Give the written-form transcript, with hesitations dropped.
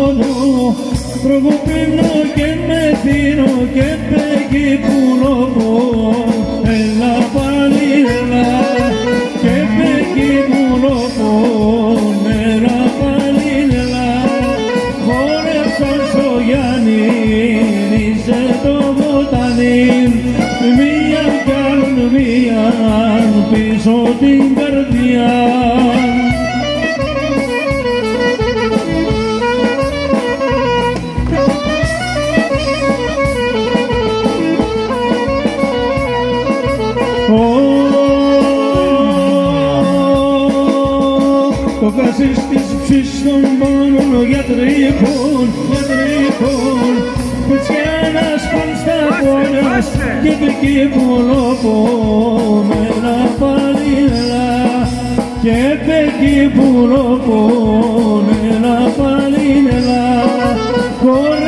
μου, προβοπίνω και με δίνω και πέγει πουλοπό. Έλα πάλι έλα και πέγει πουλοπό. Έλα πάλι έλα, χόρεψαν στο Γιάννη, είσαι το βοτάνι. Μία κι άλλον μίαν πίσω την καρδιά. Το κασί στις ψήσεις των πόνων γιατρικών, γιατρικών, πετσιάνας παν στα πόνας και πεκεί πουλοπών. Έλα πάλι έλα και πεκεί πουλοπών. Έλα πάλι έλα.